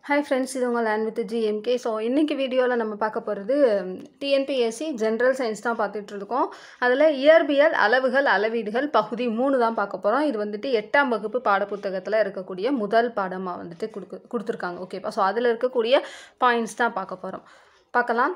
Hi friends, இது உங்கள் learnwithgmk. So இன்றைக்கி வீடியோவில் நம்ம பார்க்க போகிறது TNPSC ஜென்ரல் சயின்ஸ் தான் பார்த்துட்டு இருக்கோம். அதில் இயற்பியல் அளவுகள் அளவீடுகள் பகுதி 3 தான் பார்க்க போகிறோம். இது வந்துட்டு 8ஆம் வகுப்பு பாடப்புத்தகத்தில் இருக்கக்கூடிய முதல் பாடமாக வந்துட்டு கொடுத்துருக்காங்க. ஓகேப்பா, ஸோ அதில் இருக்கக்கூடிய பாயிண்ட்ஸ் தான் பார்க்க போகிறோம். பார்க்கலாம்.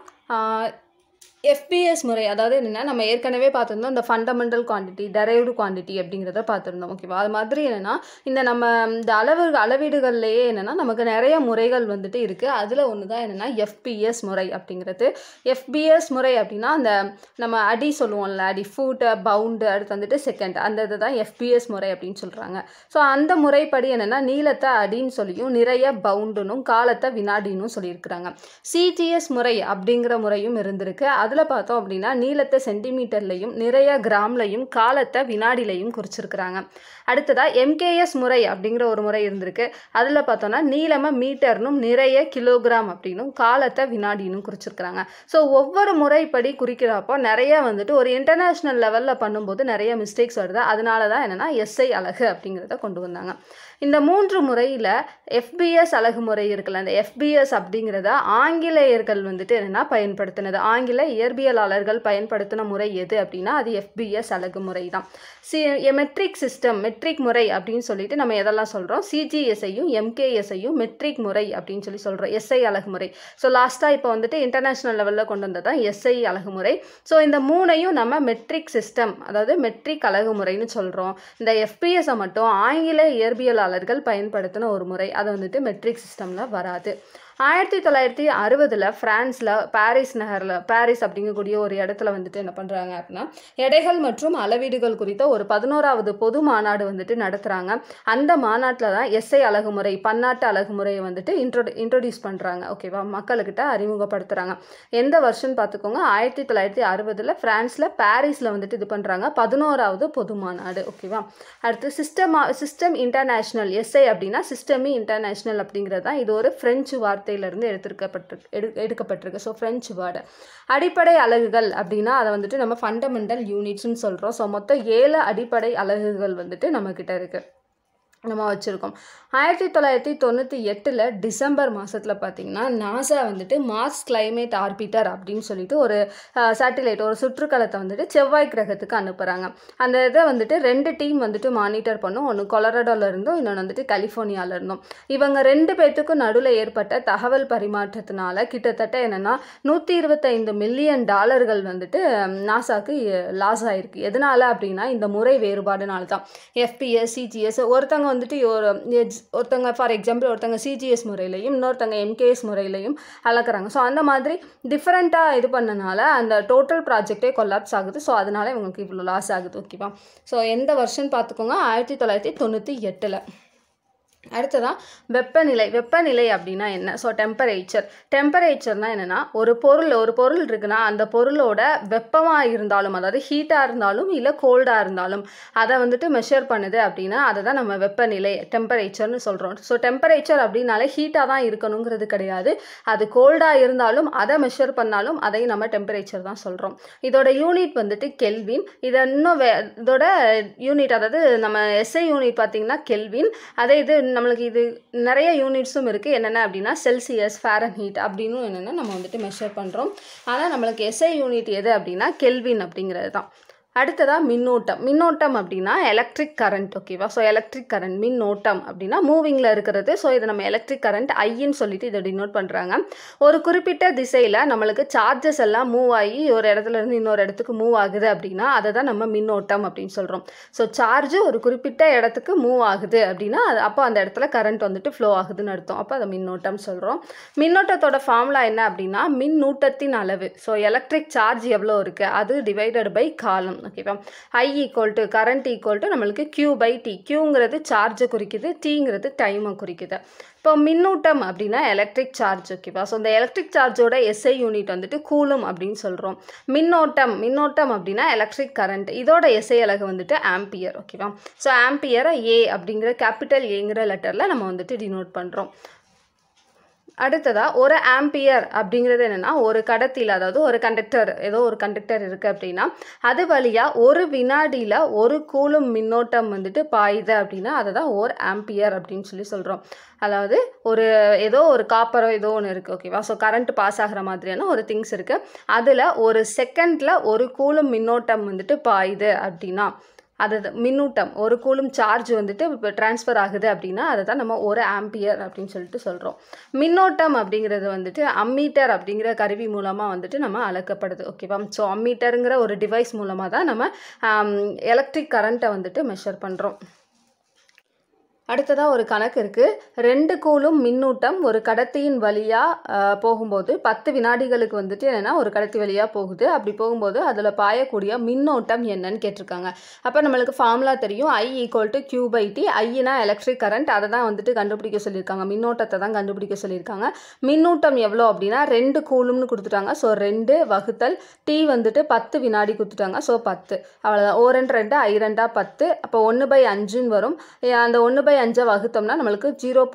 FBS முறை, அதாவது என்னென்னா நம்ம ஏற்கனவே பார்த்துருந்தோம் இந்த ஃபண்டமெண்டல் குவான்டிட்டி, டெரைவ்டு குவான்டிட்டி அப்படிங்கிறத பார்த்துருந்தோம். ஓகேவா, அது மாதிரி என்னென்னா இந்த அளவீடுகள்லேயே என்னென்னா நமக்கு நிறைய முறைகள் வந்துட்டு இருக்குது. அதில் ஒன்று தான் என்னென்னா FBS முறை அப்படிங்கிறது. FBS முறை அப்படின்னா அந்த நம்ம அடி சொல்லுவோம்ல, அடி ஃபூட்டு பவுண்டு அடுத்து வந்துட்டு செகண்ட், அந்த இது தான் FBS முறை அப்படின்னு சொல்கிறாங்க. ஸோ அந்த முறைப்படி என்னென்னா நீளத்தை அடின்னு சொல்லியும் நிறைய பவுண்டுனும் காலத்தை வினாடினும் சொல்லியிருக்கிறாங்க. CGS முறை அப்படிங்கிற முறையும் இருந்திருக்கு. அதில் பார்த்தோம் அப்படின்னா நீளத்தை சென்டிமீட்டர்லையும் நிறைய கிராம்லையும் காலத்தை வினாடிலையும் குறிச்சிருக்கிறாங்க. அடுத்ததாக MKS முறை அப்படிங்கிற ஒரு முறை இருந்திருக்கு. அதில் பார்த்தோன்னா நீளமை மீட்டர்னும் நிறைய கிலோகிராம் அப்படின்னும் காலத்தை வினாடினும் குறிச்சிருக்கிறாங்க. ஸோ ஒவ்வொரு முறைப்படி குறிக்கிறப்போ நிறைய வந்துட்டு ஒரு இன்டர்நேஷ்னல் லெவலில் பண்ணும்போது நிறைய மிஸ்டேக்ஸ் வருது. அதனால தான் என்னென்னா SI அலகு அப்படிங்கிறத கொண்டு வந்தாங்க. இந்த 3 முறையில் FBS அலகு முறை இருக்குல்ல, இந்த FBS அப்படிங்கிறத ஆங்கிலேயர்கள் வந்துட்டு என்னென்னா பயன்படுத்தினது. ஆங்கில இயற்பியலாளர்கள் பயன்படுத்தின முறை எது அப்படின்னா அது FBS அலகு முறை தான். மெட்ரிக் சிஸ்டம், மெட்ரிக் முறை அப்படின்னு சொல்லிட்டு நம்ம எதெல்லாம் சொல்கிறோம், CGSஐயும் MKSஐயும் மெட்ரிக் முறை அப்படின்னு சொல்கிறோம். SI அலகு முறை. ஸோ லாஸ்ட்டாக இப்போ வந்துட்டு இன்டர்நேஷ்னல் லெவலில் கொண்டு வந்தது தான் SI அலகு முறை. ஸோ இந்த 3ஐயும் நம்ம மெட்ரிக் சிஸ்டம், அதாவது மெட்ரிக் அலகு முறைன்னு சொல்கிறோம். இந்த FBSஐ மட்டும் ஆங்கில இயற்பியலாளர்கள் பயன்படுத்தின ஒரு முறை, அது வந்துட்டு மெட்ரிக் சிஸ்டமில் வராது. 1960 ஃப்ரான்ஸில் பாரிஸ் அப்படிங்கக்கூடிய ஒரு இடத்துல வந்துட்டு என்ன பண்ணுறாங்க அப்படின்னா எடைகள் மற்றும் அளவீடுகள் குறித்த ஒரு 11வது பொது மாநாடு வந்துட்டு நடத்துகிறாங்க. அந்த மாநாட்டில் தான் SI அலகுமுறை, பன்னாட்டு அலகுமுறையை வந்துட்டு இன்ட்ரோடியூஸ் பண்ணுறாங்க. ஓகேவா, மக்கள்கிட்ட அறிமுகப்படுத்துகிறாங்க. எந்த வருஷம்னு பார்த்துக்கோங்க, 1960 ஃப்ரான்ஸில் பாரிஸில் வந்துட்டு இது பண்ணுறாங்க, 11வது பொது மாநாடு. ஓகேவா, அடுத்து சிஸ்டம் இன்டர்நேஷ்னல், SI அப்படின்னா சிஸ்டமி இன்டர்நேஷ்னல் அப்படிங்கிறது தான். இது ஒரு ஃப்ரெஞ்சு வார்த்தையிலிருந்து எடுக்கப்பட்டிருக்கு. So French word. அடிப்படை அலகுகள் அப்படின்னா அதை வந்துட்டு நம்ம ஃபண்டமெண்டல் யூனிட்ஸ்னு சொல்கிறோம். ஸோ மொத்தம் 7 அடிப்படை அலகுகள் வந்துட்டு நம்மக்கிட்ட இருக்குது, நம்ம வச்சுருக்கோம். 1998 டிசம்பர் மாதத்தில் பார்த்திங்கன்னா நாசா வந்துட்டு மார்ஸ் கிளைமேட் ஆர்பிட்டர் அப்படின்னு சொல்லிட்டு ஒரு சேட்டிலைட், ஒரு சுற்றுக்கலத்தை வந்துட்டு செவ்வாய் கிரகத்துக்கு அனுப்புகிறாங்க. அந்த இதை வந்துட்டு 2 டீம் வந்துட்டு மானிட்டர் பண்ணும். ஒன்று கொலராடோவில் இருந்தும் இன்னொன்று வந்துட்டு கலிஃபோர்னியாவில் இருந்தும். இவங்க 2 பேர்த்துக்கும் நடுவில் ஏற்பட்ட தகவல் பரிமாற்றத்தினால கிட்டத்தட்ட என்னென்னா $125 மில்லியன் வந்துட்டு நாசாவுக்கு லாஸ் ஆகிருக்கு. எதனால் அப்படின்னா இந்த முறை வேறுபாடுனால தான். FBS, CGS, ஒருத்தங்க ஒருத்தங்க ஃபார் எக்ஸாம்பிள் ஒருத்தங்க CGS முறையிலையும் இன்னொருத்தங்க MKS முறையிலையும் அளக்குறாங்க. ஸோ அந்த மாதிரி டிஃப்ரெண்ட்டாக இது பண்ணனால அந்த டோட்டல் ப்ராஜெக்டே கொலாப்ஸ் ஆகுது. ஸோ அதனால இவங்களுக்கு இவ்வளோ லாஸ் ஆகுது. ஓகேவா, ஸோ எந்த வருஷம்னு பார்த்துக்கோங்க, 1998. அடுத்ததான் வெப்பநிலை அப்படின்னா என்ன? ஸோ டெம்பரேச்சர்னால் என்னென்னா ஒரு பொருள் இருக்குன்னா அந்த பொருளோட வெப்பமாக இருந்தாலும், அதாவது ஹீட்டாக இருந்தாலும் இல்லை கோல்டாக இருந்தாலும் அதை வந்துட்டு மெஷர் பண்ணுது அப்படின்னா அதை தான் நம்ம வெப்பநிலை, டெம்பரேச்சர்னு சொல்கிறோம். ஸோ டெம்பரேச்சர் அப்படின்னாலே ஹீட்டாக தான் இருக்கணுங்கிறது கிடையாது. அது கோல்டாக இருந்தாலும் அதை மெஷர் பண்ணாலும் அதையும் நம்ம டெம்பரேச்சர் தான் சொல்கிறோம். இதோட யூனிட் வந்துட்டு கெல்வின். இதை இன்னும் இதோட யூனிட், அதாவது நம்ம SI யூனிட் பார்த்திங்கன்னா கெல்வின். அதே இது நம்மளுக்கு இது நிறைய யூனிட்ஸும் இருக்குது. என்னென்ன அப்படின்னா செல்சியஸ், ஃபாரன்ஹீட் அப்படின்னு என்னென்னா நம்ம வந்துட்டு மெஷர் பண்ணுறோம். ஆனால் நம்மளுக்கு SI யூனிட் எது அப்படின்னா கெல்வின் அப்படிங்கிறது தான். அடுத்ததாக மின்னோட்டம் அப்படின்னா எலக்ட்ரிக் கரண்ட். ஓகேவா, ஸோ எலக்ட்ரிக் கரண்ட், மின்னோட்டம் அப்படின்னா மூவிங்கில் இருக்கிறது. ஸோ இதை நம்ம எலக்ட்ரிக் கரண்ட் ஐன்னு சொல்லிட்டு இதை டினோட் பண்ணுறாங்க. ஒரு குறிப்பிட்ட திசையில் நம்மளுக்கு சார்ஜஸ் எல்லாம் மூவ் ஆகி ஒரு இடத்துலேருந்து இன்னொரு இடத்துக்கு மூவ் ஆகுது அப்படின்னா அதை தான் நம்ம மின்னோட்டம் அப்படின்னு சொல்கிறோம். ஸோ சார்ஜ் ஒரு குறிப்பிட்ட இடத்துக்கு மூவ் ஆகுது அப்படின்னா அப்போ அந்த இடத்துல கரண்ட் வந்துட்டு ஃப்ளோ ஆகுதுன்னு அர்த்தம். அப்போ அதை மின்னோட்டம் சொல்கிறோம். மின்னோட்டத்தோட ஃபார்முலா என்ன அப்படின்னா மின்னூட்டத்தின் அளவு. ஸோ எலக்ட்ரிக் சார்ஜ் எவ்வளோ இருக்குது அது டிவைடட் பை காலம். ஓகேவா, I = கரண்ட் = நம்மளுக்கு Q/T. Qங்கிறது சார்ஜை குறிக்குது, Tங்கிறது டைமை குறிக்குது. இப்போ மின்னூட்டம் அப்படின்னா எலக்ட்ரிக் சார்ஜ். ஓகேவா, ஸோ இந்த எலக்ட்ரிக் சார்ஜோட SI யூனிட் வந்துட்டு கூலும் அப்படின்னு சொல்கிறோம். மின்னோட்டம் அப்படின்னா எலக்ட்ரிக் கரண்ட், இதோட SI அலகு வந்துட்டு ஆம்பியர். ஓகேவா, ஸோ ஆம்பியரை A அப்படிங்கிற கேபிட்டல் Aங்கிற லெட்டரில் நம்ம வந்துட்டு டினோட் பண்ணுறோம். அடுத்ததா ஒரு ஆம்பியர் அப்படிங்கிறது என்னன்னா ஒரு கடத்தியில், அதாவது ஒரு கண்டக்டர், ஏதோ ஒரு கண்டக்டர் இருக்குது அப்படின்னா அது வழியாக ஒரு வினாடியில் ஒரு கூலும் மின்னோட்டம் வந்துட்டு பாயுது அப்படின்னா அதை தான் ஒரு ஆம்பியர் அப்படின்னு சொல்லி சொல்கிறோம். அதாவது ஒரு ஏதோ ஒரு காப்பரோ ஏதோ ஒன்று இருக்குது, ஓகேவா. ஸோ கரண்ட் பாஸ் ஆகிற மாதிரியான ஒரு திங்ஸ் இருக்குது, அதில் ஒரு செகண்டில் ஒரு கூலும் மின்னோட்டம் வந்துட்டு பாயுது அப்படின்னா அது மின்னூட்டம், ஒரு கூலும் சார்ஜ் வந்துட்டு இப்போ ட்ரான்ஸ்ஃபர் ஆகுது அப்படின்னா அதை தான் நம்ம ஒரு ஆம்பியர் அப்படின்னு சொல்லிட்டு சொல்கிறோம். மின்னோட்டம் அப்படிங்கிறது வந்துட்டு அம்மீட்டர் அப்படிங்கிற கருவி மூலமாக வந்துட்டு நம்ம அளக்கப்படுது, ஓகேவா. ஸோ அம்மீட்டருங்கிற ஒரு டிவைஸ் மூலமாக தான் நம்ம எலக்ட்ரிக் கரண்ட்டை வந்துட்டு மெஷர் பண்ணுறோம். அடுத்ததாக ஒரு கணக்கு இருக்குது. 2 கூலும் மின்னூட்டம் ஒரு கடத்தியின் வழியாக போகும்போது 10 வினாடிகளுக்கு வந்துட்டு என்னென்னா ஒரு கடத்தி வழியாக போகுது. அப்படி போகும்போது அதில் பாயக்கூடிய மின்னோட்டம் என்னன்னு கேட்டிருக்காங்க. அப்போ நம்மளுக்கு ஃபார்முலா தெரியும், I = Q/T. Aina electric current, அதை தான் வந்துட்டு கண்டுபிடிக்க சொல்லியிருக்காங்க, மின்னோட்டத்தை தான் கண்டுபிடிக்க சொல்லியிருக்காங்க. மின்னூட்டம் எவ்வளோ அப்படின்னா 2 கூலும்னு கொடுத்துட்டாங்க. ஸோ 2 வகுத்தல் T வந்துட்டு 10 வினாடி கொடுத்துட்டாங்க. ஸோ 10, அவ்வளோதான். 2 2 I 2 10, அப்போ 1/5 வரும். அந்த 1/5 வகுத்தோம்னா நம்மளுக்கு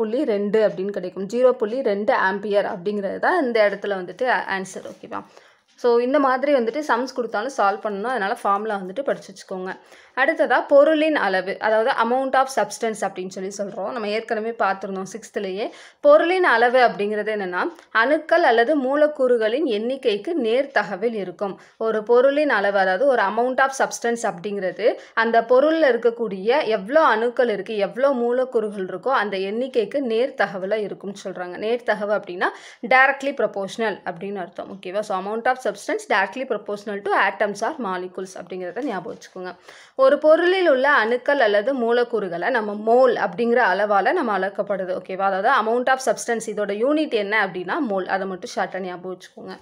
0.2 அப்படின்னு கிடைக்கும். 0.2 ஆம்பியர் அப்படிங்கிறது தான் இந்த இடத்துல வந்துட்டு ஆன்சர், ஓகேவா. ஸோ இந்த மாதிரி வந்துட்டு சம்ஸ் கொடுத்தாலும் சால்வ் பண்ணணும், அதனால் ஃபார்முலா வந்துட்டு படித்து வச்சுக்கோங்க. அடுத்ததாக பொருளின் அளவு, அதாவது அமௌண்ட் ஆஃப் சப்ஸ்டன்ஸ் அப்படின்னு சொல்லி சொல்கிறோம். நம்ம ஏற்கனவே பார்த்துருந்தோம் 6th பொருளின் அளவு அப்படிங்கிறது என்னென்னா அணுக்கள் அல்லது மூலக்கூறுகளின் எண்ணிக்கைக்கு நேர்தகவில் இருக்கும். ஒரு பொருளின் அளவு, அதாவது ஒரு அமௌண்ட் ஆஃப் சப்ஸ்டன்ஸ் அப்படிங்கிறது அந்த பொருளில் இருக்கக்கூடிய எவ்வளோ அணுக்கள் இருக்குது, எவ்வளோ மூலக்கூறுகள் இருக்கோ அந்த எண்ணிக்கைக்கு நேர்தகவில் இருக்கும்னு சொல்கிறாங்க. நேர்தகவு அப்படின்னா டைரக்ட்லி ப்ரொபோஷனல் அப்படின்னு அர்த்தம், ஓகேவா. So amount of substance directly proportional to atoms or molecules அப்படிங்கிறத ஞாபகம் வச்சுக்கோங்க. ஒரு பொருளில் உள்ள அணுக்கள் அல்லது மூலக்கூறுகளை நம்ம மோல் அப்படிங்கிற அளவால் நம்ம அளக்கப்படுது, ஓகேவா. அதாவது அமௌண்ட் ஆஃப் சப்ஸ்டன்ஸ், இதோட யூனிட் என்ன அப்படின்னா மோல், அதை மட்டும் ஷார்ட்டாக ஞாபகம் வச்சுக்கோங்க.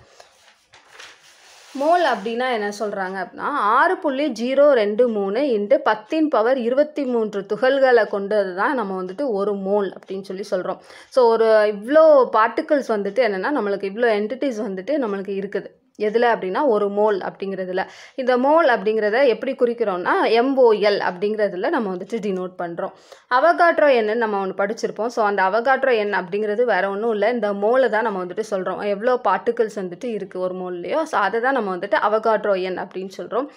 மோல் அப்படின்னா என்ன சொல்கிறாங்க அப்படின்னா 6.023 × 10⁻23 துகள்களை கொண்டது தான் நம்ம வந்துட்டு ஒரு மோல் அப்படின்னு சொல்லி சொல்கிறோம். ஸோ ஒரு இவ்வளோ பார்ட்டிகிள்ஸ் வந்துட்டு என்னென்னா நம்மளுக்கு இவ்வளோ என்டிட்டிஸ் வந்துட்டு நம்மளுக்கு இருக்குது. எதில் அப்படின்னா ஒரு மோல் அப்படிங்கிறதுல. இந்த மோல் அப்படிங்கிறத எப்படி குறிக்கிறோம்னா MOL அப்படிங்கிறதுல நம்ம வந்துட்டு டினோட் பண்ணுறோம். அவகாட்ரோ எண்ணு நம்ம ஒன்று படிச்சிருப்போம். ஸோ அந்த அவகாட்ரோ எண் அப்படிங்கிறது வேறு ஒன்றும் இல்லை, இந்த மோலை தான் நம்ம வந்துட்டு சொல்கிறோம். எவ்வளோ பார்ட்டிகிள்ஸ் வந்துட்டு இருக்குது ஒரு மோல்லையோ, ஸோ அதை தான் நம்ம வந்துட்டு அவகாட்ரோ எண் அப்படின்னு சொல்கிறோம்.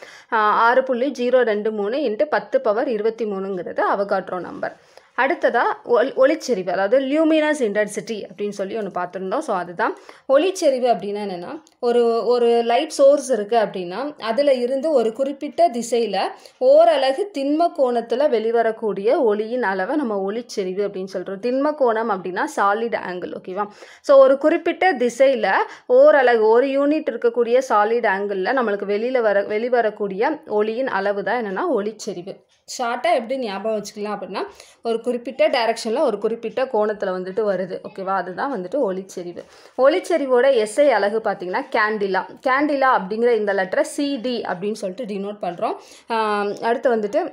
6.023 × 10⁻23ங்கிறது அவகாட்ரோ நம்பர். அடுத்ததாக ஒளிச்செறிவு, அதாவது லியூமினஸ் இன்டென்சிட்டி அப்படின்னு சொல்லி ஒன்று பார்த்துருந்தோம். ஸோ அதுதான் ஒளிச்செறிவு அப்படின்னா என்னென்னா ஒரு லைட் சோர்ஸ் இருக்குது அப்படின்னா அதில் இருந்து ஒரு குறிப்பிட்ட திசையில் ஓரலகு திண்ம கோணத்தில் வெளிவரக்கூடிய ஒளியின் அளவை நம்ம ஒளிச்செறிவு அப்படின்னு சொல்கிறோம். திண்ம கோணம் அப்படின்னா சாலிட் ஆங்கிள், ஓகேவா. ஸோ ஒரு குறிப்பிட்ட திசையில் ஓரலகு ஒரு யூனிட் இருக்கக்கூடிய சாலிட் ஆங்கிளில் நம்மளுக்கு வெளிவரக்கூடிய ஒளியின் அளவு தான் என்னென்னா ஒளிச்செறிவு. ஷார்ட்டாக எப்படி ஞாபகம் வச்சுக்கலாம் அப்படின்னா ஒரு குறிப்பிட்ட டைரக்ஷனில் ஒரு குறிப்பிட்ட கோணத்தில் வந்துட்டு வருது, ஓகேவா. அதுதான் வந்துட்டு ஒளிச்செறிவு. ஒளிச்செறிவோட SI அலகு பார்த்திங்கன்னா கேண்டிலா. கேண்டிலா அப்படிங்கிற இந்த லெட்டரை CD அப்படின்னு சொல்லிட்டு டினோட் பண்ணுறோம். அடுத்து வந்துட்டு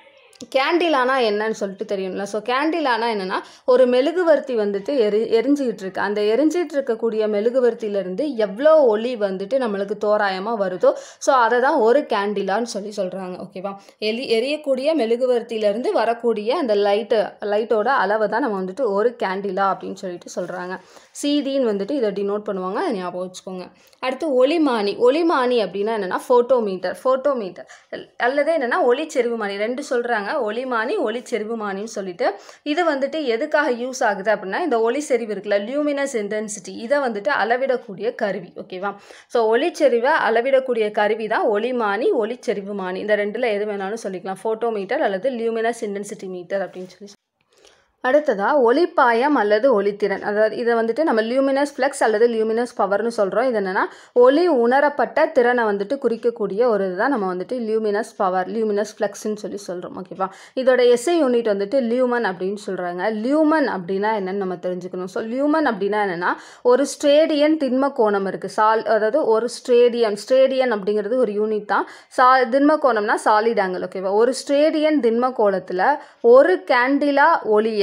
கேண்டிலானா என்னன்னு சொல்லிட்டு தெரியும்ல. ஸோ கேண்டிலானா என்னென்னா ஒரு மெழுகுவர்த்தி வந்துட்டு எரிஞ்சிக்கிட்டு இருக்கு. அந்த எரிஞ்சிகிட்டு இருக்கக்கூடிய மெழுகுவர்த்தியிலேருந்து எவ்வளோ ஒளி வந்துட்டு நம்மளுக்கு தோராயமாக வருதோ ஸோ அதை தான் ஒரு கேண்டிலான்னு சொல்லி சொல்கிறாங்க, ஓகேவா. எரியக்கூடிய மெழுகுவர்த்தியிலேருந்து வரக்கூடிய அந்த லைட்டோட அளவை தான் நம்ம வந்துட்டு ஒரு கேண்டிலா அப்படின்னு சொல்லிட்டு சொல்கிறாங்க. CDன்னு வந்துட்டு இதை டினோட் பண்ணுவாங்க, அதை ஞாபகம் வச்சுக்கோங்க. அடுத்து ஒளிமானி. ஒளிமானி அப்படின்னா என்னென்னா ஃபோட்டோமீட்டர் அல்லது என்னென்னா ஒளிச்செறிவுமானி, ரெண்டு சொல்கிறாங்க, ஒளிமானி ஒளிச்செறிவுமானின்னு சொல்லிட்டு. இது வந்துட்டு எதுக்காக யூஸ் ஆகுது அப்படின்னா இந்த ஒளிச்செறிவு இருக்குல்ல, லியூமினஸ் இன்டென்சிட்டி, இதை வந்துட்டு அளவிடக்கூடிய கருவி, ஓகேவா. ஸோ ஒளிச்செறிவை அளவிடக்கூடிய கருவி தான் ஒளிமானி ஒளிச்செறிவுமானி. இந்த ரெண்டில் எது வேணாலும் சொல்லிக்கலாம், ஃபோட்டோமீட்டர் அல்லது லியூமினஸ் இன்டென்சிட்டி மீட்டர் அப்படின்னு சொல்லி. அடுத்ததாக ஒளிப்பாயம் அல்லது ஒளித்திறன், அதாவது இதை வந்துட்டு நம்ம லியூமினஸ் ஃப்ளக்ஸ் அல்லது லியூமினஸ் பவர்னு சொல்கிறோம். இது என்னென்னா ஒளி உணரப்பட்ட திறனை வந்துட்டு குறிக்கக்கூடிய ஒரு இதுதான் நம்ம வந்துட்டு லியூமினஸ் பவர், லியூமினஸ் ஃப்ளக்ஸ்ன்னு சொல்லி சொல்கிறோம், ஓகேவா. இதோட SI யூனிட் வந்துட்டு லியூமன் அப்படின்னு சொல்கிறாங்க. லியூமன் அப்படின்னா என்னென்னு நம்ம தெரிஞ்சுக்கணும். ஸோ லியூமன் அப்படின்னா என்னென்னா ஒரு ஸ்ட்ரேடியன் திண்ம கோணம் இருக்குது, அதாவது ஒரு ஸ்ட்ரேடியன் அப்படிங்கிறது ஒரு யூனிட் தான். திண்ம கோணம்னா சாலிட் ஆங்கிள், ஓகேவா. ஒரு ஸ்ட்ரேடியன் திண்ம கோணத்தில் ஒரு கேண்டிலா ஒளியை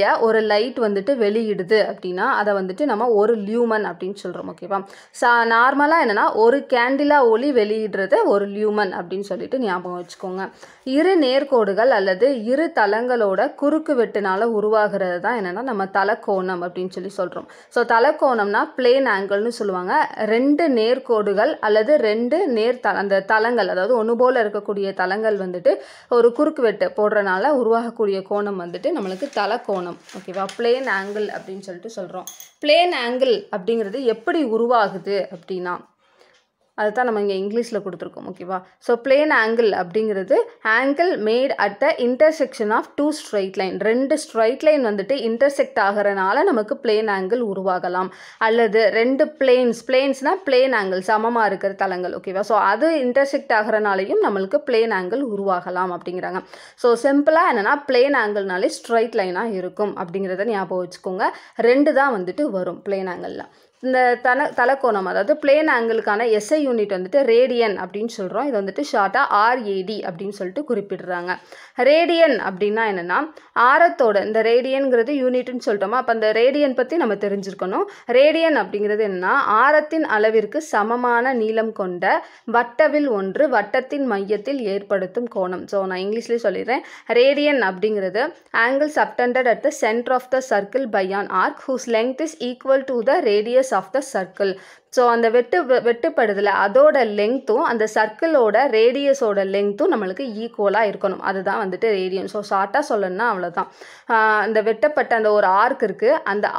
ஒரு லைட் வந்துட்டு வெளியிடுது அப்படின்னா அதை வந்துட்டு நம்ம ஒரு லியூமன் அப்படின்னு சொல்கிறோம். ஓகேவா? நார்மலாக என்னென்னா ஒரு கேண்டிலா ஒளி வெளியிடுறது ஒரு லியூமன் அப்படின்னு சொல்லிட்டு ஞாபகம் வச்சுக்கோங்க. இரு நேர்கோடுகள் அல்லது இரு தளங்களோட குறுக்கு வெட்டுனால உருவாகிறது தான் என்னென்னா நம்ம தலக்கோணம் அப்படின்னு சொல்கிறோம். ஸோ தலக்கோணம்னா பிளேன் ஆங்கிள்னு சொல்லுவாங்க. ரெண்டு நேர்கோடுகள் அல்லது ரெண்டு அந்த தளங்கள், அதாவது ஒன்று போல் இருக்கக்கூடிய தளங்கள் வந்துட்டு ஒரு குறுக்கு வெட்டு போடுறனால உருவாகக்கூடிய கோணம் வந்துட்டு நம்மளுக்கு தலக்கோணம். ஓகேவா? பிளேன் ஆங்கிள் அப்படின்னு சொல்லிட்டு சொல்கிறோம். பிளேன் ஆங்கிள் அப்படிங்கிறது எப்படி உருவாகுது அப்படின்னா அதுதான் நம்ம இங்கே இங்கிலீஷில் கொடுத்துருக்கோம். ஓகேவா? ஸோ பிளேன் ஆங்கிள் அப்படிங்கிறது angle made at the intersection of two straight line. ரெண்டு ஸ்ட்ரைட் லைன் வந்துட்டு இன்டர்செக்ட் ஆகிறனால நமக்கு பிளேன் ஆங்கிள் உருவாகலாம். அல்லது ரெண்டு பிளேன்ஸ்னால் பிளேன் ஆங்கிள் சமமாக இருக்கிற தளங்கள். ஓகேவா? ஸோ அது இன்டர்செக்ட் ஆகிறனாலையும் நம்மளுக்கு பிளேன் ஆங்கிள் உருவாகலாம் அப்படிங்கிறாங்க. ஸோ சிம்பிளாக என்னென்னா பிளேன் ஆங்கிள்னாலே ஸ்ட்ரைட் லைனாக இருக்கும் அப்படிங்கிறத ஞாபகம் வச்சுக்கோங்க. ரெண்டு தான் வந்துட்டு வரும் பிளேன் ஆங்கிளில். இந்த தலக்கோணம் அதாவது பிளேன் ஆங்கிளுக்கான எஸ்ஐ யூனிட் வந்துட்டு ரேடியன் அப்படின்னு சொல்கிறோம். இது வந்துட்டு ஷார்ட்டாக RAD அப்படின்னு சொல்லிட்டு குறிப்பிடுறாங்க. ரேடியன் அப்படின்னா என்னென்னா ஆரத்தோட, இந்த ரேடியன்கிறது யூனிட்னு சொல்லிட்டோமா, அப்போ அந்த ரேடியன் பற்றி நம்ம தெரிஞ்சிருக்கணும். ரேடியன் அப்படிங்கிறது என்னென்னா ஆரத்தின் அளவிற்கு சமமான நீளம் கொண்ட வட்டவில் ஒன்று வட்டத்தின் மையத்தில் ஏற்படுத்தும் கோணம். ஸோ நான் இங்கிலீஷ்லேயே சொல்லிடுறேன். ரேடியன் அப்படிங்கிறது angle subtended at the centre of the circle by an arc whose length is equal to the radius of the circle. So அந்த வெட்டுப்படுதல அதோட லெங்க்த்தும் அந்த சர்க்கிளோட ரேடியஸோட லெங்க்த்தும் நம்மளுக்கு ஈக்குவலாக இருக்கணும். அதுதான் வந்துட்டு ரேடியன். ஸோ ஷார்ட்டாக சொல்லணும்னா அவ்வளோதான். அந்த வெட்டப்பட்ட அந்த ஒரு ஆர்க் இருக்குது, அந்த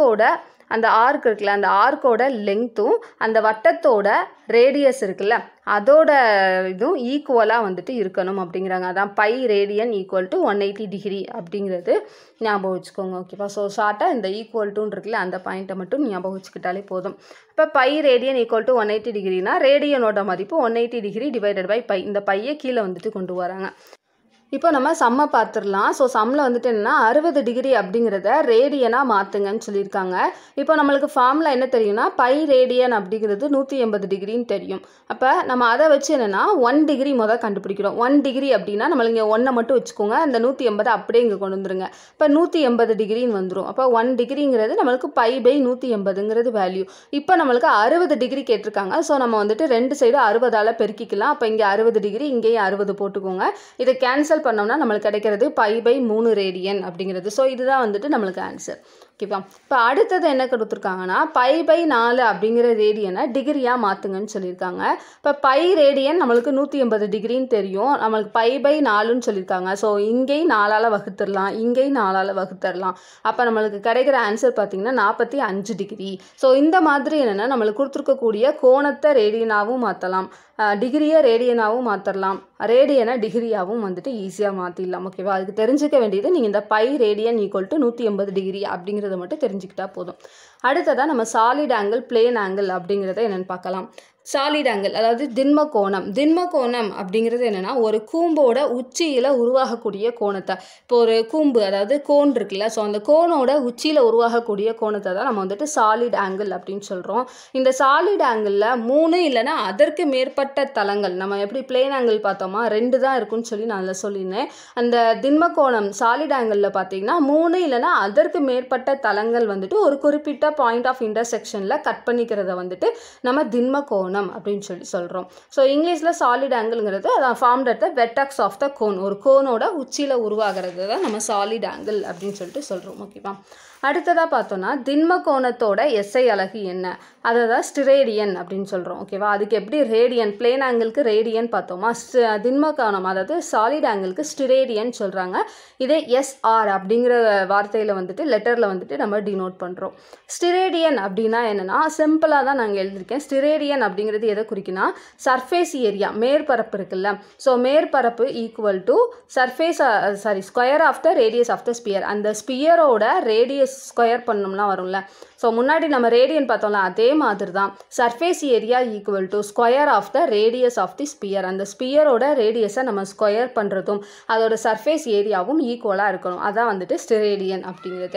ஆர்க் இருக்குல்ல, அந்த ஆர்க்கோட லெங்க்த்தும் அந்த வட்டத்தோட ரேடியஸ் இருக்குல்ல அதோட இதுவும் ஈக்குவலாக வந்துட்டு இருக்கணும் அப்படிங்கிறாங்க. அதான் pi radian equal to 180 degree அப்படிங்கிறது ஞாபகம் வச்சுக்கோங்க. ஓகேவா? ஸோ ஷார்ட்டாக இந்த ஈக்குவல் டுன்னு இருக்குல்ல அந்த பாயிண்ட்டை மட்டும் ஞாபகம் வச்சுக்கிட்டாலே போதும். இப்போ பை ரேடியன் ஈக்குவல் டு 180 டிகிரினா ரேடியனோட மதிப்பு 180 டிகிரி டிவைடட் பை பை. இந்த பையை கீழே வந்துட்டு கொண்டு வராங்க. இப்போ நம்ம சம்மை பார்த்துடலாம். ஸோ சம்மில் வந்துட்டு என்னென்னா 60 டிகிரி அப்படிங்கிறத ரேடியனாக மாற்றுங்கன்னு சொல்லியிருக்காங்க. இப்போ நம்மளுக்கு ஃபார்முலா என்ன தெரியும்னா பை ரேடியன் அப்படிங்கிறது 180 டிகிரின்னு தெரியும். அப்போ நம்ம அதை வச்சு என்னென்னா 1 டிகிரி முதல் கண்டுபிடிக்கிறோம். 1 டிகிரி அப்படின்னா நம்மளுக்கு இங்கே 1 மட்டும் வச்சுக்கோங்க, அந்த 180 அப்படியே இங்கே கொண்டு வந்துருங்க. இப்போ 180 டிகிரின்னு வந்துடும். அப்போ 1 டிகிரிங்கிறது நம்மளுக்கு பை பை 180ங்கிறது வேல்யூ. இப்போ நம்மளுக்கு 60 டிகிரி கேட்டிருக்காங்க. ஸோ நம்ம வந்துட்டு ரெண்டு சைடு 60ஆல் பெருக்கிக்கலாம். அப்போ இங்கே 60 டிகிரி, இங்கேயும் 60 போட்டுக்கோங்க. இதை கேன்சல் பண்ணோம்னா நம்மளுக்கு கிடைக்கிறது பை பை 3 ரேடியன் அப்படிங்கிறது. ஸோ இதுதான் வந்துட்டு நம்மளுக்கு ஆன்சர். ஓகேவா? இப்போ அடுத்தது என்ன கொடுத்துருக்காங்கன்னா பை பை 4 அப்படிங்கிற ரேடியனை டிகிரியாக மாற்றுங்கன்னு சொல்லியிருக்காங்க. இப்போ பை ரேடியன் நம்மளுக்கு 180 டிகிரின்னு தெரியும், நம்மளுக்கு பை பை 4ன்னு சொல்லியிருக்காங்க. ஸோ இங்கேயும் 4ஆல் வகுத்துடலாம், இங்கேயும் 4ஆல் வகுத்துடலாம். அப்போ நம்மளுக்கு கிடைக்கிற ஆன்சர் பார்த்திங்கன்னா 45 டிகிரி. ஸோ இந்த மாதிரி என்னென்னா நம்மளுக்கு கொடுத்துருக்கக்கூடிய கோணத்தை ரேடியனாகவும் மாற்றலாம், டிகிரியை ரேடியனாகவும் மாற்றலாம், ரேடியனை டிகிரியாகவும் வந்துட்டு ஈஸியாக மாற்றிடலாம். ஓகேவா? அதுக்கு தெரிஞ்சுக்க வேண்டியது நீங்கள் இந்த pi radian equal to 180 degree அப்படிங்கிறத மட்டும் தெரிஞ்சுக்கிட்டா போதும். அடுத்ததாக நம்ம சாலிட் ஆங்கிள், பிளேன் ஆங்கிள் அப்படிங்கிறத என்னென்னு பார்க்கலாம். சாலிட் ஆங்கிள் அதாவது திண்ம கோணம். திண்ம கோணம் அப்படிங்கிறது என்னென்னா ஒரு கூம்போட உச்சியில் உருவாகக்கூடிய கோணத்தை, இப்போ ஒரு கூம்பு அதாவது கோன் இருக்குல்ல, ஸோ அந்த கோனோட உச்சியில் உருவாகக்கூடிய கோணத்தை தான் நம்ம வந்துட்டு சாலிட் ஆங்கிள் அப்படின்னு சொல்கிறோம். இந்த சாலிட் ஆங்கிளில் 3 இல்லைனா அதற்கு மேற்பட்ட தளங்கள், நம்ம எப்படி பிளேன் ஆங்கிள் பார்த்தோமா 2 தான் இருக்குன்னு சொல்லி நான் அதில் சொல்லியிருந்தேன். அந்த திண்ம கோணம் சாலிட் ஆங்கிளில் பார்த்தீங்கன்னா 3 இல்லைனா அதற்கு மேற்பட்ட தளங்கள் வந்துட்டு ஒரு குறிப்பிட்ட பாயிண்ட் ஆஃப் இன்டர்செக்ஷனில் கட் பண்ணிக்கிறத வந்துட்டு நம்ம திண்ம கோணம் அப்படின்னு சொல்லி சொல்கிறோம். ஸோ இங்கிலீஷில் சாலிட் ஆங்கிள்ங்கிறது அதான் formed at the vertex of the cone, ஒரு கோனோட உச்சியில் உருவாகிறது தான் நம்ம சாலிட் ஆங்கிள் அப்படின்னு சொல்லிட்டு சொல்கிறோம். ஓகேவா? அடுத்ததாக பார்த்தோன்னா திண்ம கோணத்தோட எஸ்ஐ அலகு என்ன, அதை தான் ஸ்டிரேடியன் அப்படின்னு சொல்கிறோம். ஓகேவா? அதுக்கு எப்படி ரேடியன், பிளேன் ஆங்கிளுக்கு ரேடியன் பார்த்தோமா, திண்ம கோணம் அதாவது சாலிட் ஆங்கிளுக்கு ஸ்டிரேடியன் சொல்கிறாங்க. இதே SR அப்படிங்கிற வார்த்தையில் வந்துட்டு லெட்டரில் வந்துட்டு நம்ம டினோட் பண்ணுறோம். ஸ்டிரேடியன் அப்படின்னா என்னென்னா சிம்பிளாக தான் நாங்கள் எழுதியிருக்கேன். ஸ்டிரேடியன் அப்படிங்கிறது எதை குறிக்குன்னா சர்ஃபேஸ் ஏரியா, மேற்பரப்பு இருக்குல்ல, ஸோ மேற்பரப்பு equal to surface square of the radius of the sphere. அந்த ஸ்பியரோட ரேடியஸ் ஸ்கொயர் பண்ணோம்னா வரும்ல, ஸோ முன்னாடி நம்ம ரேடியன் பார்த்தோம்ல அதே மாதிரி தான் surface area equal to square of the radius of the sphere. அந்த ஸ்பியரோட ரேடியஸை நம்ம ஸ்கொயர் பண்ணுறதும் அதோட சர்ஃபேஸ் ஏரியாவும் ஈக்குவலாக இருக்கணும். அதான் வந்துட்டு ஸ்டிரேடியன் அப்படிங்கிறது.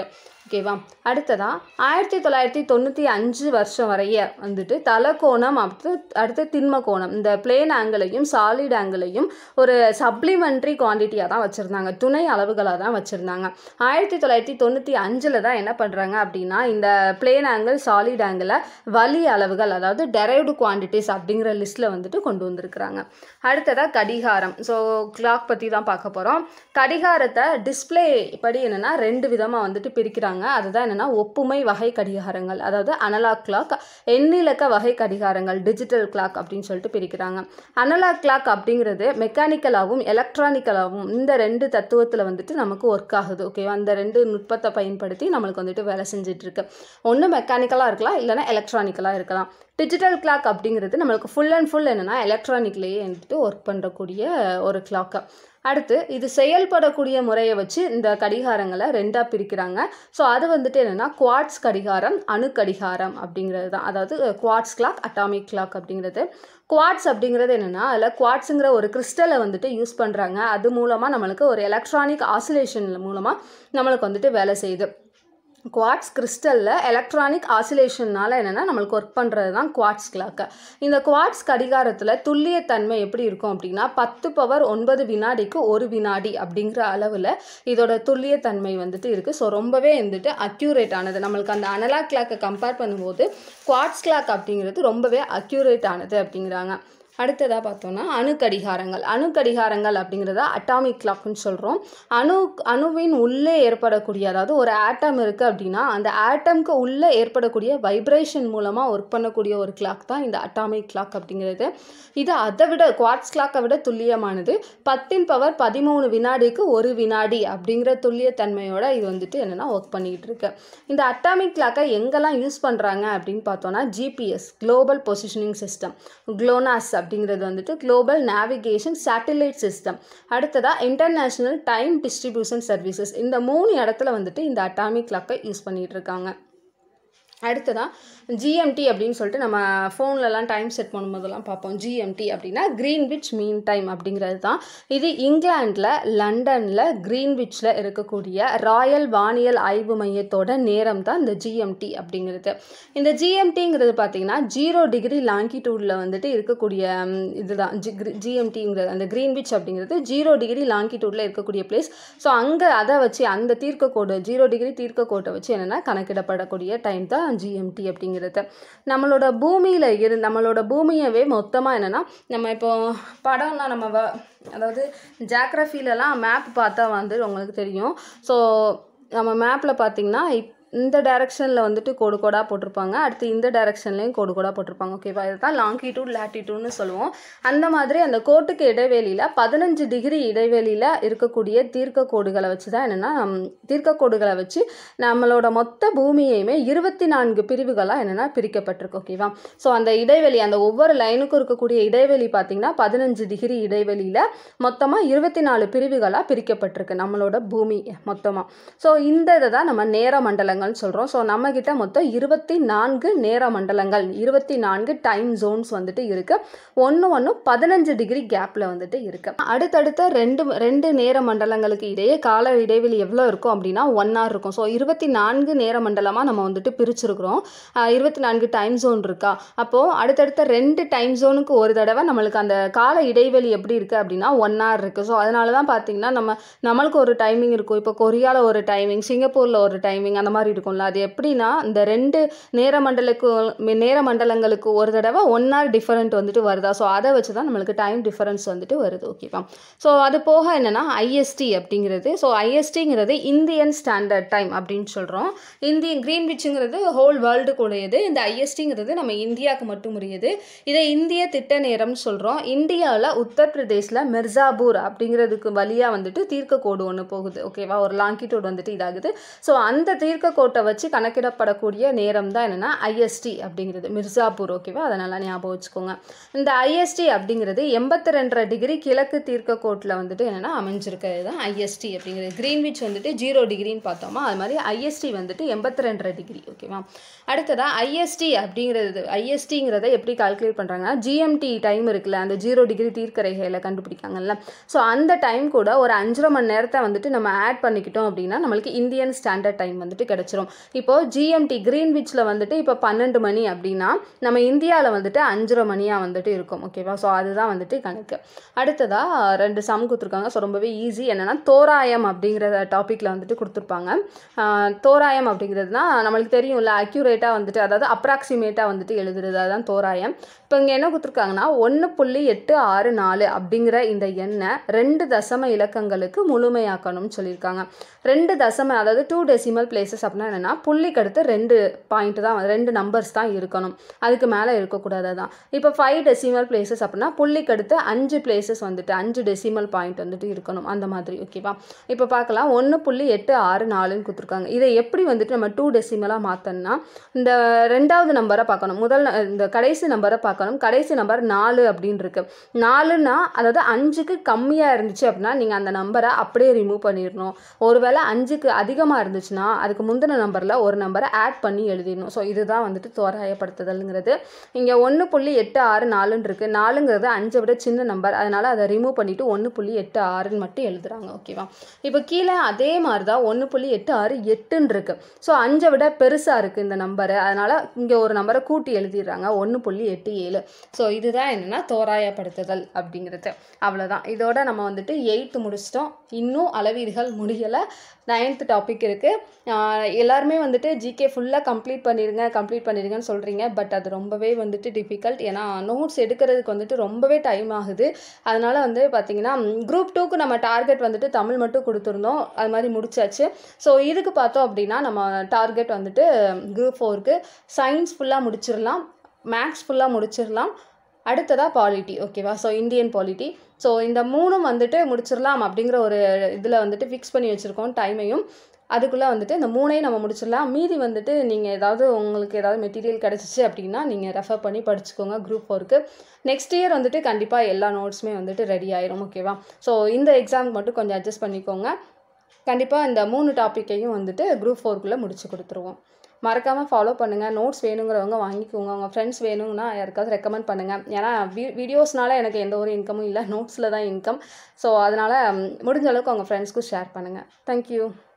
ஓகேவா. அடுத்ததான் 1995 வருஷம் வரைய வந்துட்டு தலக்கோணம் அடுத்து திண்ம கோணம் இந்த பிளேன் ஆங்கிளையும் சாலிட் ஆங்கிளையும் ஒரு சப்ளிமெண்ட்ரி குவான்டிட்டியாக தான் வச்சுருந்தாங்க, துணை அளவுகளாக தான் வச்சுருந்தாங்க. 1995 தான் என்ன பண்ணுறாங்க அப்படின்னா இந்த பிளேன் ஆங்கிள் சாலிட் ஆங்கிளை வழி அளவுகள் அதாவது டெரைவ்டு குவான்டிட்டிஸ் அப்படிங்கிற லிஸ்ட்டில் வந்துட்டு கொண்டு வந்திருக்கிறாங்க. அடுத்ததாக கடிகாரம். ஸோ கிளாக் பற்றி தான் பார்க்க போகிறோம். கடிகாரத்தை டிஸ்பிளே படி என்னென்னா 2 விதமாக வந்துட்டு பிரிக்கிறாங்க. அதுதான் என்னென்னா ஒப்புமை வகை கடிகாரங்கள் அதாவது அனலாக் கிளாக், எண்ணிலக்க வகை கடிகாரங்கள் டிஜிட்டல் கிளாக் அப்படின்னு சொல்லிட்டு பிரிக்கிறாங்க. அனலாக் கிளாக் அப்படிங்கிறது மெக்கானிக்கலாகவும் எலக்ட்ரானிக்கலாகவும் இந்த 2 தத்துவத்தில் வந்துட்டு நமக்கு ஒர்க் ஆகுது. ஓகேவா. அந்த 2 நுட்பத்தை பயன்படுத்தி நம்மளுக்கு வந்துட்டு வேலை செஞ்சிட்ருக்கு. ஒன்று மெக்கானிக்கலாக இருக்கலாம், இல்லைனா எலக்ட்ரானிக்கலாக இருக்கலாம். டிஜிட்டல் கிளாக் அப்படிங்கிறது நம்மளுக்கு ஃபுல் அண்ட் ஃபுல் என்னென்னா எலக்ட்ரானிக்லேயே வந்துட்டு ஒர்க் பண்ணுறக்கூடிய ஒரு கிளாக்கு. அடுத்து இது செயல்படக்கூடிய முறையை வச்சு இந்த கடிகாரங்களை 2ஆக பிரிக்கிறாங்க. ஸோ அது வந்துட்டு என்னென்னா குவாட்ஸ் கடிகாரம், அணு கடிகாரம் அப்படிங்கிறது தான். அதாவது குவாட்ஸ் கிளாக், அட்டாமிக் கிளாக் அப்படிங்கிறது. குவாட்ஸ் அப்படிங்கிறது என்னென்னா அதில் குவாட்ஸுங்கிற ஒரு கிறிஸ்டலை வந்துட்டு யூஸ் பண்ணுறாங்க. அது மூலமாக நம்மளுக்கு ஒரு எலக்ட்ரானிக் ஆசிலேஷன் மூலமாக நம்மளுக்கு வந்துட்டு வேலை செய்யுது. குவாட்ஸ் கிறிஸ்டலில் எலக்ட்ரானிக் ஆசிலேஷனால் என்னென்னா நம்மளுக்கு ஒர்க் பண்ணுறது தான் குவாட்ஸ் கிளாக்கு. இந்த குவாட்ஸ் கடிகாரத்தில் துல்லியத்தன்மை எப்படி இருக்கும் அப்படின்னா 10⁻9 வினாடிக்கு 1 வினாடி அப்படிங்கிற அளவில் இதோட துல்லியத்தன்மை வந்துட்டு இருக்குது. ஸோ ரொம்பவே வந்துட்டு அக்யூரேட் ஆனது. நம்மளுக்கு அந்த அனலாக் கிளாக்கை கம்பேர் பண்ணும்போது குவாட்ஸ் கிளாக் அப்படிங்கிறது ரொம்பவே அக்யூரேட் ஆனது அப்படிங்கிறாங்க. அடுத்ததாக பார்த்தோன்னா அணுக்கடிகாரங்கள் அப்படிங்கிறத அட்டாமிக் கிளாக்னு சொல்கிறோம். அணுவின் உள்ளே ஏற்படக்கூடிய அதாவது ஒரு ஆட்டம் இருக்குது அப்படின்னா அந்த ஆட்டம்க்கு உள்ளே ஏற்படக்கூடிய வைப்ரேஷன் மூலமாக ஒர்க் பண்ணக்கூடிய ஒரு கிளாக் தான் இந்த அட்டாமிக் கிளாக் அப்படிங்கிறது. இது அதை விட குவாட்ஸ் கிளாக்கை விட துல்லியமானது. 10⁻13 வினாடிக்கு 1 வினாடி அப்படிங்கிற துல்லியத்தன்மையோட இது வந்துட்டு என்னென்னா ஒர்க் பண்ணிக்கிட்டு இருக்கு. இந்த அட்டாமிக் கிளாக்கை எங்கெல்லாம் யூஸ் பண்ணுறாங்க அப்படின்னு பார்த்தோன்னா GPS global positioning system, GLONASS அப்படிங்கிறது வந்துட்டு குளோபல் நேவிகேஷன் சேட்டிலைட் சிஸ்டம், அடுத்ததாக இன்டர்நேஷ்னல் டைம் டிஸ்ட்ரிபியூஷன் சர்வீசஸ், இந்த 3 இடத்துல வந்துட்டு இந்த அட்டாமிக் கிளாக்கை யூஸ் பண்ணிகிட்டு இருக்காங்க. அடுத்ததான் GMT அப்படின்னு சொல்லிட்டு நம்ம ஃபோன்லலாம் டைம் செட் பண்ணும்போதெல்லாம் பார்ப்போம். GMT அப்படின்னா கிரீன்விச் மீன் டைம் அப்படிங்கிறது தான். இது இங்கிலாண்டில் லண்டனில் கிரீன்விச்சில் இருக்கக்கூடிய ராயல் வானியல் ஆய்வு மையத்தோட நேரம் தான் இந்த GMT அப்படிங்கிறது. இந்த GMTங்கிறது பார்த்திங்கன்னா 0 டிகிரி லாங்கிடியூடில் வந்துட்டு இருக்கக்கூடிய இதுதான் GMTங்கிறது. அந்த கிரீன்விச் அப்படிங்கிறது 0 டிகிரி லாங்கிடியூடில் இருக்கக்கூடிய பிளேஸ். ஸோ அங்கே அதை வச்சு அந்த தீர்க்கக்கோடு 0 டிகிரி தீர்க்கக்கோட்டை வச்சு என்னென்னா கணக்கிடப்படக்கூடிய டைம் தான் GMT அப்படிங்கிறது. நம்மளோட பூமியவே மொத்தமாக என்னென்னா நம்ம இப்போ படம்லாம் நம்ம அதாவது ஜியோகிராஃபிலலாம் மேப் பார்த்தா வந்து உங்களுக்கு தெரியும். ஸோ நம்ம மேப்பில் பார்த்திங்கன்னா இந்த டைரெக்ஷனில் வந்துட்டு கோடு கோடாக போட்டிருப்பாங்க, அடுத்து இந்த டைரெக்ஷன்லேயும் கோடு கோடாக போட்டிருப்பாங்க. ஓகேவா. இதுதான் லாங்கிடியூட் லேட்டிடியூட்னு சொல்லுவோம். அந்த மாதிரி அந்த கோட்டுக்கு இடைவெளியில் 15 டிகிரி இடைவெளியில் இருக்கக்கூடிய தீர்க்கக்கோடுகளை வச்சு தான் என்னென்னா தீர்க்கக்கோடுகளை வச்சு நம்மளோட மொத்த பூமியையுமே 24 பிரிவுகளாக என்னென்னா பிரிக்கப்பட்டிருக்கு. ஓகேவா. ஸோ அந்த இடைவெளி அந்த ஒவ்வொரு லைனுக்கும் இருக்கக்கூடிய இடைவெளி பார்த்திங்கன்னா 15 டிகிரி இடைவெளியில் மொத்தமாக 24 பிரிவுகளாக பிரிக்கப்பட்டிருக்கு நம்மளோட பூமி மொத்தமாக. ஸோ இந்த இதை தான் நம்ம நேர மண்டலங்கள் சொல்கிறோம். ஸோ நம்மக்கிட்ட மொத்தம் 24 நேர மண்டலங்கள், 24 டைம் ஜோன்ஸ் வந்துட்டு இருக்குது. ஒன்று 15 டிகிரி கேப்பில் வந்துட்டு இருக்குது. அடுத்தடுத்த ரெண்டு நேர மண்டலங்களுக்கு இடையே கால இடைவெளி எவ்வளோ இருக்கும் அப்படின்னா 1 hour இருக்கும். ஸோ 24 நேர மண்டலமாக நம்ம வந்துட்டு பிரிச்சிருக்கிறோம். 24 டைம் ஜோன் இருக்கா. அப்போது அடுத்தடுத்த 2 டைம் ஜோனுக்கு ஒரு தடவை நம்மளுக்கு அந்த கால இடைவெளி எப்படி இருக்குது அப்படின்னா 1 hour இருக்குது. ஸோ அதனால தான் பார்த்திங்கன்னா நம்மளுக்கு ஒரு டைமிங் இருக்கும். இப்போ கொரியாவில் ஒரு டைமிங், சிங்கப்பூரில் ஒரு டைமிங், அந்த மாதிரி இருக்கும்ல. அது எப்படின்னா இந்த 2 நேர மண்டலங்களுக்கு ஒரு தடவை 1 hour டிஃபரெண்ட் வந்துட்டு வருதா. ஸோ அதை வச்சு தான் நம்மளுக்கு டைம் டிஃபரன்ஸ் வந்துட்டு வருது. ஓகேவா. ஸோ அது போக என்னென்னா IST அப்படிங்கிறது. ஸோ ISTங்கிறது இந்தியன் ஸ்டாண்டர்ட் டைம் அப்படின்னு சொல்கிறோம். கிரீன்விச்சுங்கிறது ஹோல் வேர்ல்டுக்கு உடையது. இந்த ISTங்கிறது நம்ம இந்தியாவுக்கு மட்டும் உரியது. இதை இந்திய திட்ட நேரம்னு சொல்கிறோம். இந்தியாவில் உத்தரப்பிரதேசில் மிர்சாபூர் அப்படிங்கிறதுக்கு வழியாக வந்துட்டு தீர்க்கக்கோடு ஒன்று போகுது. ஓகேவா. ஒரு லாங்கிடியூட் வந்துட்டு இதாகுது. ஸோ அந்த தீர்க்கக்கோட்டை வச்சு கணக்கிடப்படக்கூடிய நேரம் தான் என்னென்னா IST அப்படிங்கிறது மிர்சாபூர். ஓகேவா. அதை நல்லா ஞாபகம் வச்சுக்கோங்க. இந்த IST அப்படிங்கிறது 82.5 டிகிரி கிழக்கு தீர்க்கக்கோட்டில் வந்துட்டு என்னென்னா அமைஞ்சிருக்கிறது தான் IST அப்படிங்கிறது. கிரீன்விச் வந்துட்டு 0 டிகிரின்னு பார்த்தோமா, அது மாதிரி IST வந்துட்டு 82.5 டிகிரி. ஓகேவா. அடுத்ததாக ISTங்கிறத எப்படி கால்குலேட் பண்ணுறாங்கன்னா GMT டைம் இருக்குல்ல, அந்த 0 டிகிரி தீர்க்கரேகையில் கண்டுபிடிக்காங்கல்ல. ஸோ அந்த டைம் கூட ஒரு 5.5 மணி நேரத்தை வந்துட்டு நம்ம ஆட் பண்ணிக்கிட்டோம் அப்படின்னா நம்மளுக்கு இந்தியன் ஸ்டாண்டர்ட் டைம் வந்துட்டு கிடச்சிரும். கிடச்சிரும். இப்போது GMT கிரீன்விச்சில் வந்துட்டு இப்போ 12 மணி அப்படின்னா நம்ம இந்தியாவில் வந்துட்டு 5:30 மணியாக வந்துட்டு இருக்கும். ஓகேவா? ஸோ அதுதான் வந்துட்டு கணக்கு. அடுத்ததாக 2 சம் கொடுத்துருக்காங்க. ஸோ ரொம்பவே ஈஸி. என்னென்னா தோராயம் அப்படிங்கிற டாப்பிக்கில் வந்துட்டு கொடுத்துருப்பாங்க. தோராயம் அப்படிங்கிறதுனா நம்மளுக்கு தெரியும்ல, அக்யூரேட்டாக வந்துட்டு அதாவது அப்ராக்சிமேட்டாக வந்துட்டு எழுதுறது, அதுதான் தோராயம். இப்போ இங்கே என்ன கொடுத்துருக்காங்கன்னா 1.864 அப்படிங்கிற இந்த எண்ணை 2 தசம இலக்கங்களுக்கு முழுமையாக்கணும்னு சொல்லியிருக்காங்க. 2 தசம அதாவது 2 டெசிமல் பிளேசஸ் அப்படின்னா என்னென்னா புள்ளிக்கு அடுத்து 2 பாயிண்ட் தான், 2 நம்பர்ஸ் தான் இருக்கணும், அதுக்கு மேலே இருக்கக்கூடாது தான். இப்போ 5 டெசிமல் பிளேசஸ் அப்படின்னா புள்ளிக்கு அடுத்து 5 பிளேசஸ் வந்துட்டு 5 டெசிமல் பாயிண்ட் வந்துட்டு இருக்கணும், அந்த மாதிரி. ஓகேவா? இப்போ பார்க்கலாம் 1.864ன்னு கொடுத்துருக்காங்க. இதை எப்படி வந்துட்டு நம்ம 2 டெசிமலாக மாற்றணும்னா இந்த 2வது நம்பரை பார்க்கணும், இந்த கடைசி நம்பரை பார்க்கணும். கடைசி நம்பர் 4 அப்படின்னு இருக்கு. 4னா அதாவது 5க்கு கம்மியாக இருந்துச்சு அப்படின்னா நீங்கள் அந்த நம்பரை அப்படியே ரிமூவ் பண்ணிடணும். ஒருவேளை 5க்கு அதிகமாக இருந்துச்சுன்னா அதுக்கு முந்தின நம்பரில் ஒரு நம்பரை ஆட் பண்ணி எழுதிடணும். ஸோ இதுதான் வந்துட்டு தோராயப்படுத்துதல்ங்கிறது. இங்கே 1.864ன்னு இருக்குது. 4ங்கிறது 5 விட சின்ன நம்பர், அதனால் அதை ரிமூவ் பண்ணிவிட்டு 1.86ன்னு மட்டும் எழுதுறாங்க. ஓகேவா? இப்போ கீழே அதே மாதிரி தான் 1.868ன்னு இருக்குது. ஸோ 5 விட பெருசாக இருக்குது இந்த நம்பரு, அதனால் இங்கே ஒரு நம்பரை கூட்டி எழுதிடுறாங்க 1.87. ஸோ இதுதான் என்னென்னா தோராயப்படுத்துதல் அப்படிங்கிறது. அவ்வளோதான். இதோட நம்ம வந்துட்டு 8th முடிச்சிட்டோம். இன்னும் அளவீடுகள் முடியலை. 9th டாபிக் இருக்குது. எல்லாருமே வந்துட்டு GK ஃபுல்லாக கம்ப்ளீட் பண்ணிடுங்கன்னு சொல்கிறீங்க. பட் அது ரொம்பவே வந்துட்டு டிஃபிகல்ட். ஏன்னா நோட்ஸ் எடுக்கிறதுக்கு வந்துட்டு ரொம்பவே டைம் ஆகுது. அதனால் வந்து பார்த்திங்கன்னா Group 2க்கு நம்ம டார்கெட் வந்துட்டு தமிழ் மட்டும் கொடுத்துருந்தோம், அது மாதிரி முடிச்சாச்சு. ஸோ இதுக்கு பார்த்தோம் அப்படின்னா நம்ம டார்கெட் வந்துட்டு Group 4க்கு சயின்ஸ் ஃபுல்லாக முடிச்சிடலாம், மேக்ஸ் ஃபுல்லாக முடிச்சிடலாம், அடுத்ததாக பாலிட்டி. ஓகேவா? So Indian polity. ஸோ இந்த 3ம் வந்துட்டு முடிச்சிடலாம் அப்படிங்கிற ஒரு இதில் வந்துட்டு ஃபிக்ஸ் பண்ணி வச்சுருக்கோம் டைமையும். அதுக்குள்ளே வந்துட்டு இந்த 3ஐயும் நம்ம முடிச்சிடலாம். மீதி வந்துட்டு நீங்கள் உங்களுக்கு ஏதாவது மெட்டீரியல் கிடச்சிச்சு அப்படின்னா நீங்கள் ரெஃபர் பண்ணி படிச்சுக்கோங்க Group 4க்கு. நெக்ஸ்ட் இயர் வந்துட்டு கண்டிப்பாக எல்லா நோட்ஸுமே வந்துட்டு ரெடி ஆயிரும். ஓகேவா? ஸோ இந்த எக்ஸாமுக்கு மட்டும் கொஞ்சம் அட்ஜஸ்ட் பண்ணிக்கோங்க. கண்டிப்பாக இந்த 3 டாப்பிக்கையும் வந்துட்டு Group 4க்குள்ளே முடிச்சு கொடுத்துருவோம். மறக்காமல் ஃபாலோ பண்ணுங்கள். நோட்ஸ் வேணுங்கிறவங்க வாங்கிக்கோங்க. உங்கள் ஃப்ரெண்ட்ஸ் வேணுங்கன்னா யாருக்காவது ரெக்கமெண்ட் பண்ணுங்கள். ஏன்னா வீடியோஸ்னால எனக்கு எந்த ஒரு இன்கமும் இல்லை, நோட்ஸில் தான் இன்கம். ஸோ அதனால் முடிஞ்ச அளவுக்கு உங்கள் ஃப்ரெண்ட்ஸ்க்கும் ஷேர் பண்ணுங்கள். தேங்க்யூ.